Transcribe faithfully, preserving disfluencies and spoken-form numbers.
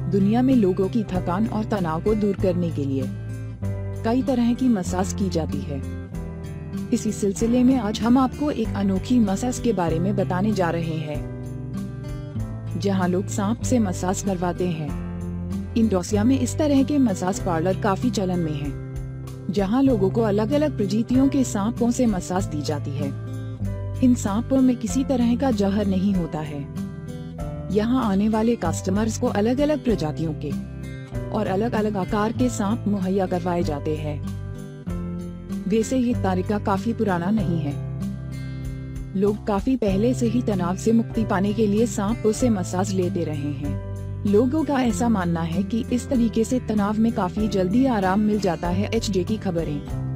दुनिया में लोगों की थकान और तनाव को दूर करने के लिए कई तरह की मसाज की जाती है। इसी सिलसिले में आज हम आपको एक अनोखी मसाज के बारे में बताने जा रहे हैं, जहां लोग सांप से मसाज करवाते हैं। इंडोनेशिया में इस तरह के मसाज पार्लर काफी चलन में हैं, जहां लोगों को अलग अलग प्रजातियों के सांपों से मसाज दी जाती है। इन सांपों में किसी तरह का जहर नहीं होता है। यहाँ आने वाले कस्टमर्स को अलग अलग प्रजातियों के और अलग अलग आकार के सांप मुहैया करवाए जाते हैं। वैसे ये तरीका काफी पुराना नहीं है। लोग काफी पहले से ही तनाव से मुक्ति पाने के लिए सांपों से मसाज लेते रहे हैं। लोगों का ऐसा मानना है कि इस तरीके से तनाव में काफी जल्दी आराम मिल जाता है। एच जे की खबरें।